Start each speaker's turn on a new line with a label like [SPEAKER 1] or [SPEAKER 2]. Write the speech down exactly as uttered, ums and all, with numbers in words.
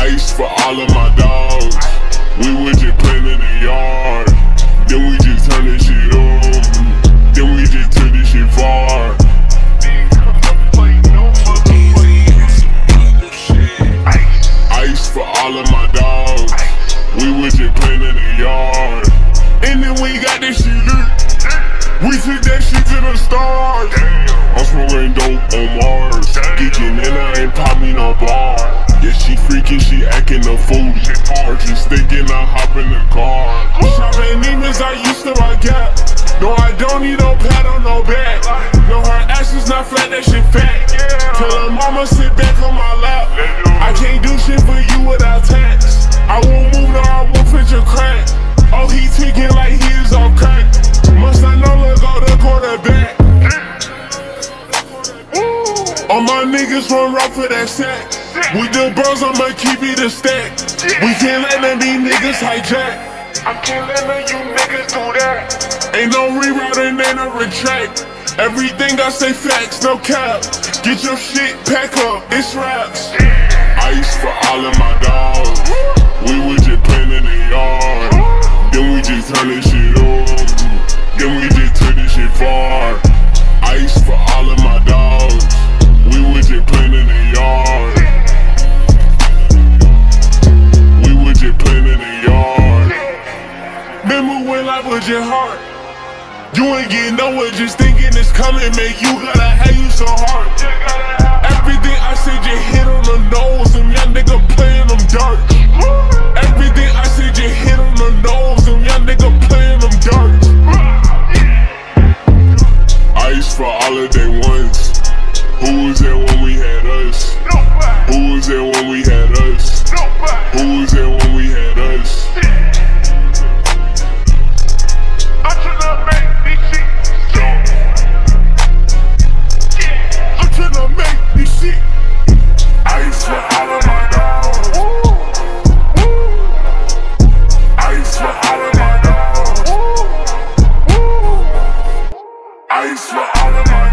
[SPEAKER 1] Ice for all of my dogs. We was just playing in the yard. Then we just turned this shit on. Then we just took this shit far. Ice for all of my dogs. We was just playing in the yard. And then we got this shit lit. We took that shit to the stars. I'm smoking dope on Mars. Geeking and I ain't pop me no bar. Yeah, she freaking, she acting a fool. Purchase steak and I hop in the car. Shopping demons, I used to rock out. No, I don't need no pat on no back. No, her ass is not flat, that shit fat. Tell her mama sit back on my lap. I can't do shit for you without tax. I won't move, no, I won't fit your crack. Oh, he tweaking like he is on crack. Must I know look go the quarterback. All my niggas run rough for that sack. With the bros, I'ma keep it a stack. We can't let none of these niggas hijack. I can't let none of you niggas do that. Ain't no rerouting, ain't no retract. Everything I say facts, no cap. Get your shit, pack up, it's raps. Ice for all of my dogs. We was just playing in the yard. Then we just turn this shit on. Then we just took this shit far. Ice for all of my dogs. We was just playing in the yard. We was just playing in the yard. Remember when life was your heart? You ain't getting nowhere, just thinking it's coming, man. You gotta have you so hard. Everything I said just hit on the nose, and young nigga playing them dark. Everything I said just hit on the nose, and young nigga playing them dark. Ice for all of day ones. Who was there when we had us? Who was there when we had us? Who was there when we had us? I'm tryna make this shit. I'm tryna make this shit. Ice for all of my dogs. Ice for all of my dogs. Ice for all of my dogs.